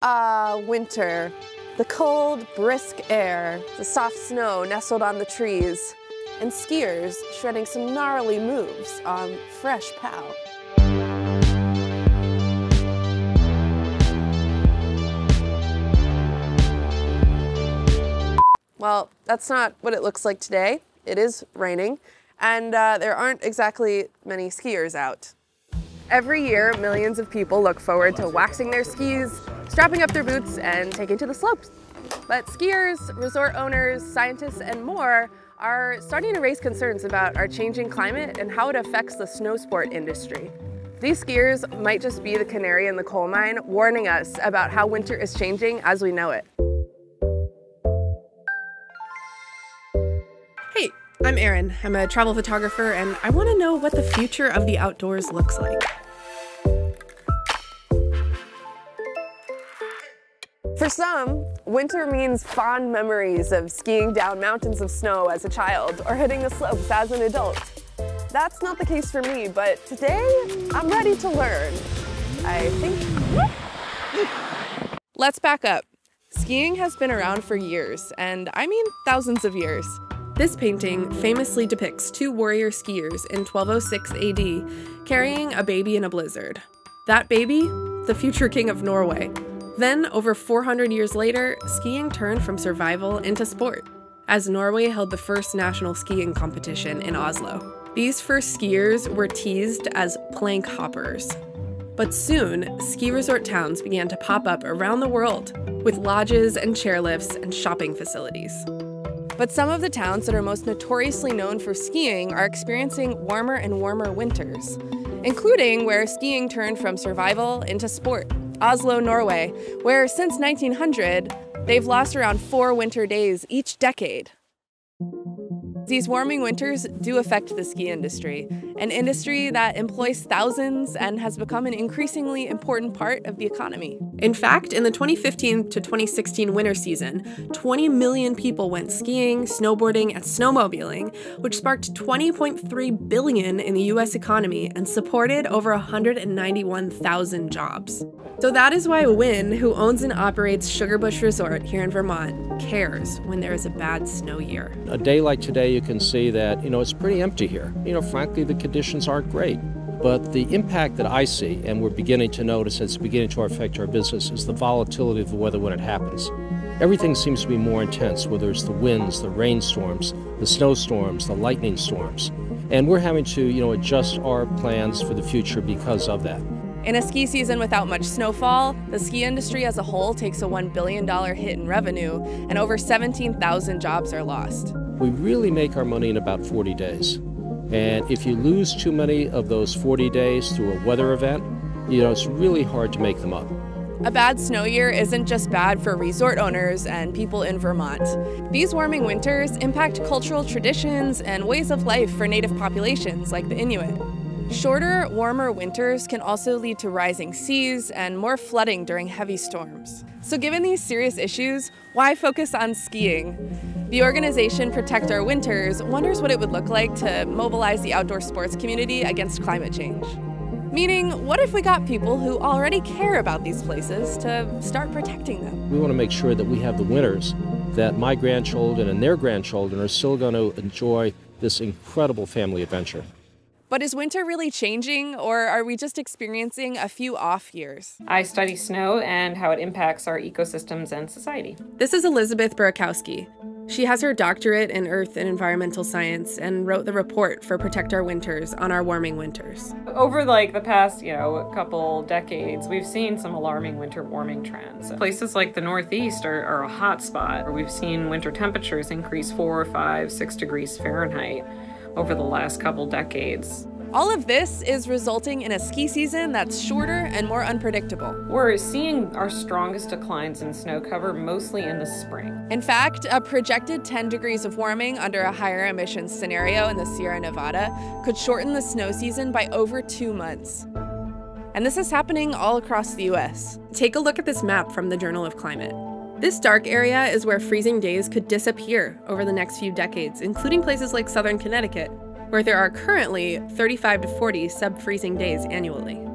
Winter. The cold, brisk air, the soft snow nestled on the trees, and skiers shredding some gnarly moves on fresh pow. Well, that's not what it looks like today. It is raining, and there aren't exactly many skiers out. Every year, millions of people look forward to waxing their skis, strapping up their boots, and taking to the slopes. But skiers, resort owners, scientists, and more are starting to raise concerns about our changing climate and how it affects the snow sport industry. These skiers might just be the canary in the coal mine, warning us about how winter is changing as we know it. Hey, I'm Erin. I'm a travel photographer, and I want to know what the future of the outdoors looks like. For some, winter means fond memories of skiing down mountains of snow as a child or hitting the slopes as an adult. That's not the case for me, but today I'm ready to learn, I think. Let's back up. Skiing has been around for years, and I mean thousands of years. This painting famously depicts two warrior skiers in 1206 AD carrying a baby in a blizzard. That baby, the future king of Norway. Then, over 400 years later, skiing turned from survival into sport, as Norway held the first national skiing competition in Oslo. These first skiers were teased as plank hoppers. But soon, ski resort towns began to pop up around the world, with lodges and chairlifts and shopping facilities. But some of the towns that are most notoriously known for skiing are experiencing warmer and warmer winters, including where skiing turned from survival into sport. Oslo, Norway, where since 1900, they've lost around 4 winter days each decade. These warming winters do affect the ski industry, an industry that employs thousands and has become an increasingly important part of the economy. In fact, in the 2015 to 2016 winter season, 20 million people went skiing, snowboarding, and snowmobiling, which sparked $20.3 billion in the US economy and supported over 191,000 jobs. So that is why Wynn, who owns and operates Sugarbush Resort here in Vermont, cares when there is a bad snow year. A day like today, you can see that, it's pretty empty here. Frankly, the conditions aren't great. But the impact that I see, and we're beginning to notice it's beginning to affect our business, is the volatility of the weather when it happens. Everything seems to be more intense, whether it's the winds, the rainstorms, the snowstorms, the lightning storms. And we're having to, adjust our plans for the future because of that. In a ski season without much snowfall, the ski industry as a whole takes a $1 billion hit in revenue, and over 17,000 jobs are lost. We really make our money in about 40 days. And if you lose too many of those 40 days through a weather event, it's really hard to make them up. A bad snow year isn't just bad for resort owners and people in Vermont. These warming winters impact cultural traditions and ways of life for native populations like the Inuit. Shorter, warmer winters can also lead to rising seas and more flooding during heavy storms. So given these serious issues, why focus on skiing? The organization Protect Our Winters wonders what it would look like to mobilize the outdoor sports community against climate change. Meaning, what if we got people who already care about these places to start protecting them? We want to make sure that we have the winters that my grandchildren and their grandchildren are still going to enjoy this incredible family adventure. But is winter really changing, or are we just experiencing a few off years? I study snow and how it impacts our ecosystems and society. This is Elizabeth Burakowski. She has her doctorate in Earth and Environmental Science and wrote the report for Protect Our Winters on our warming winters. Over the past, couple decades, we've seen some alarming winter warming trends. Places like the Northeast are a hot spot. We've seen winter temperatures increase 4, 5, 6 degrees Fahrenheit over the last couple decades. All of this is resulting in a ski season that's shorter and more unpredictable. We're seeing our strongest declines in snow cover mostly in the spring. In fact, a projected 10 degrees of warming under a higher emissions scenario in the Sierra Nevada could shorten the snow season by over 2 months. And this is happening all across the US. Take a look at this map from the Journal of Climate. This dark area is where freezing days could disappear over the next few decades, including places like southern Connecticut, where there are currently 35 to 40 sub-freezing days annually.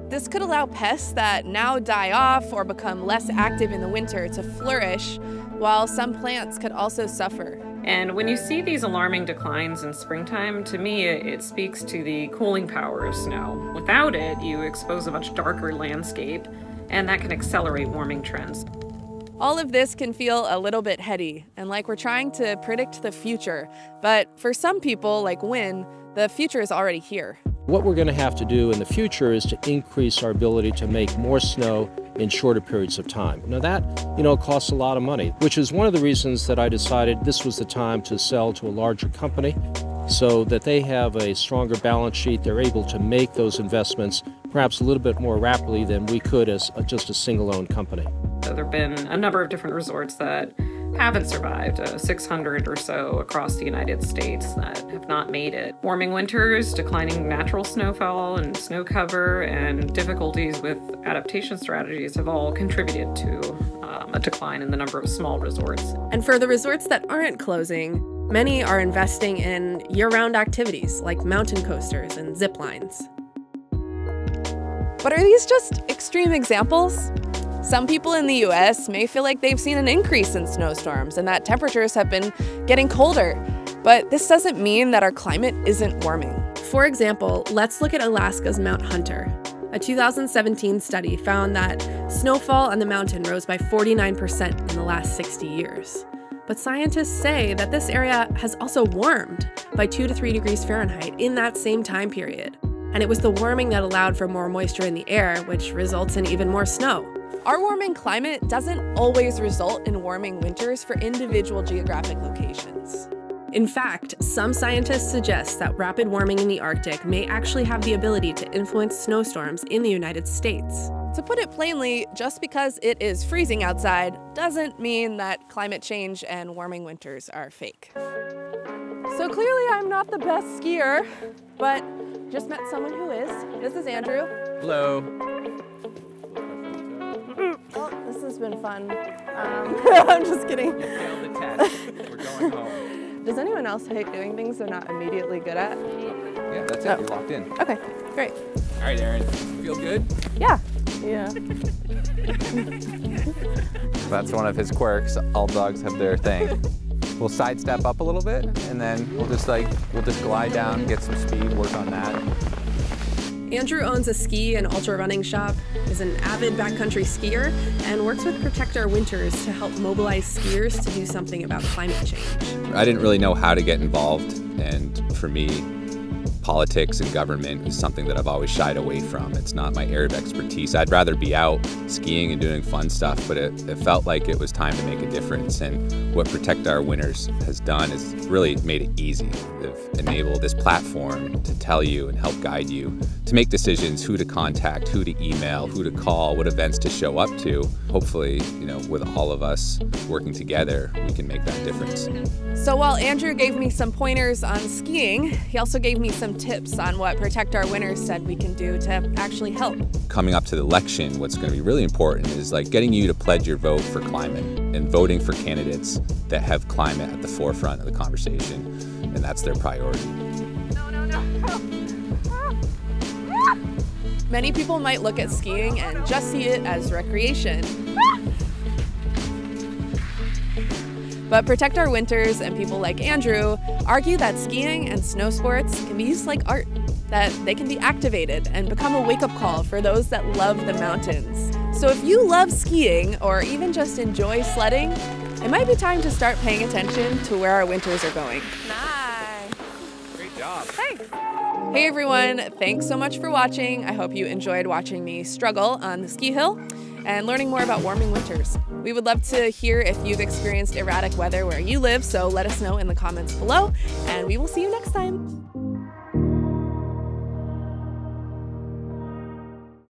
This could allow pests that now die off or become less active in the winter to flourish, while some plants could also suffer. And when you see these alarming declines in springtime, to me it speaks to the cooling power of snow. Without it, you expose a much darker landscape, and that can accelerate warming trends. All of this can feel a little bit heady and like we're trying to predict the future. But for some people, like Wynn, the future is already here. What we're going to have to do in the future is to increase our ability to make more snow in shorter periods of time. Now that, costs a lot of money, which is one of the reasons that I decided this was the time to sell to a larger company so that they have a stronger balance sheet. They're able to make those investments perhaps a little bit more rapidly than we could as just a single-owned company. So there have been a number of different resorts that haven't survived, 600 or so across the United States that have not made it. Warming winters, declining natural snowfall and snow cover, and difficulties with adaptation strategies have all contributed to a decline in the number of small resorts. And for the resorts that aren't closing, many are investing in year-round activities like mountain coasters and zip lines. But are these just extreme examples? Some people in the US may feel like they've seen an increase in snowstorms and that temperatures have been getting colder. But this doesn't mean that our climate isn't warming. For example, let's look at Alaska's Mount Hunter. A 2017 study found that snowfall on the mountain rose by 49% in the last 60 years. But scientists say that this area has also warmed by 2 to 3 degrees Fahrenheit in that same time period. And it was the warming that allowed for more moisture in the air, which results in even more snow. Our warming climate doesn't always result in warming winters for individual geographic locations. In fact, some scientists suggest that rapid warming in the Arctic may actually have the ability to influence snowstorms in the United States. To put it plainly, just because it is freezing outside doesn't mean that climate change and warming winters are fake. So clearly I'm not the best skier, but just met someone who is. This is Andrew. Hello. Well, this has been fun. I'm just kidding. You failed the test. We're going home. Does anyone else hate doing things they're not immediately good at? Yeah, that's it. You're locked in. Okay, great. All right, Erin. Feel good? Yeah. Yeah. That's one of his quirks. All dogs have their thing. We'll sidestep up a little bit, and then we'll just glide down, get some speed, work on that. Andrew owns a ski and ultra running shop, is an avid backcountry skier, and works with Protect Our Winters to help mobilize skiers to do something about climate change. I didn't really know how to get involved, and for me, politics and government is something that I've always shied away from. It's not my area of expertise. I'd rather be out skiing and doing fun stuff, but it felt like it was time to make a difference. And what Protect Our Winters has done is really made it easy. They've enabled this platform to tell you and help guide you to make decisions, who to contact, who to email, who to call, what events to show up to. Hopefully, with all of us working together, we can make that difference. So while Andrew gave me some pointers on skiing, he also gave me some tips on what Protect Our Winters said we can do to actually help. Coming up to the election, what's going to be really important is getting you to pledge your vote for climate and voting for candidates that have climate at the forefront of the conversation, and that's their priority. No. Many people might look at skiing and just see it as recreation. But Protect Our Winters and people like Andrew argue that skiing and snow sports can be used like art, that they can be activated and become a wake-up call for those that love the mountains. So if you love skiing or even just enjoy sledding, it might be time to start paying attention to where our winters are going. Nice. Great job. Thanks. Hey everyone, thanks so much for watching. I hope you enjoyed watching me struggle on the ski hill and learning more about warming winters. We would love to hear if you've experienced erratic weather where you live, so let us know in the comments below, and we will see you next time.